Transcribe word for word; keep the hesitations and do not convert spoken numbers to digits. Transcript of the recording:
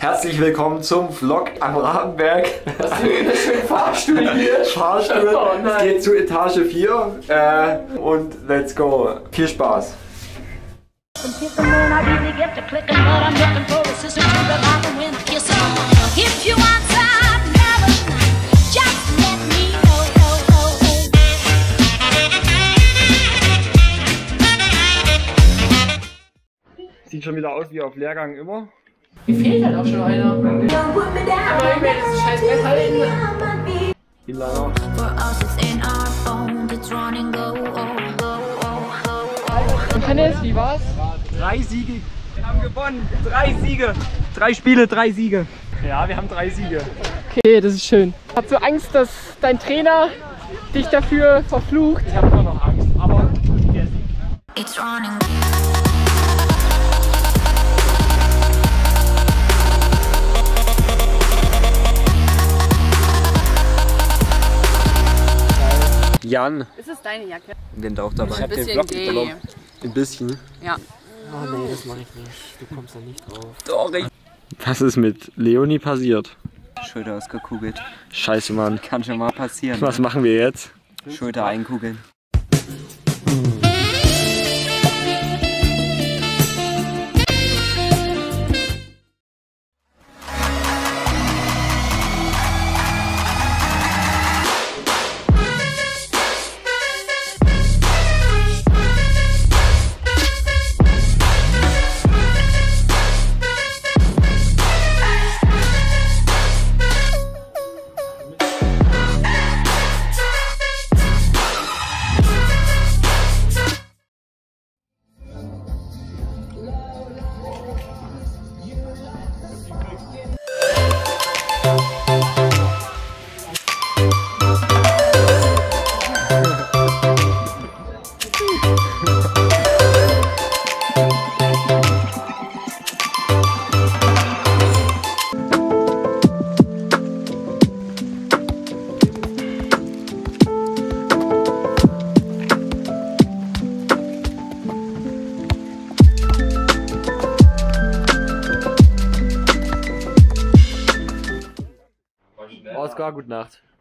Herzlich willkommen zum Vlog am Rabenberg. Was ist denn das für ein Fahrstuhl hier? Fahrstuhl, Oh, es geht zu Etage vier äh, und let's go. Viel Spaß. Sieht schon wieder aus wie auf Lehrgang immer. Mir fehlt halt auch schon einer. Aber ich werde das scheiß Bett halten. Hilana. Und Hannes, wie war's? Drei Siege. Wir haben gewonnen. Drei Siege. Drei Spiele, drei Siege. Ja, wir haben drei Siege. Okay, das ist schön. Hast du Angst, dass dein Trainer dich dafür verflucht? Ich habe immer noch Angst, aber der Sieg. Jan. Ist es deine Jacke? Den auch dabei. Ein bisschen gay. Ein bisschen. Ja. Oh nee, das mache ich nicht. Du kommst da nicht drauf. Sorry. Was ist mit Leonie passiert? Schulter ausgekugelt. Scheiße, Mann. Kann schon mal passieren. Was machen wir jetzt? Schulter einkugeln. Oskar, gute Nacht.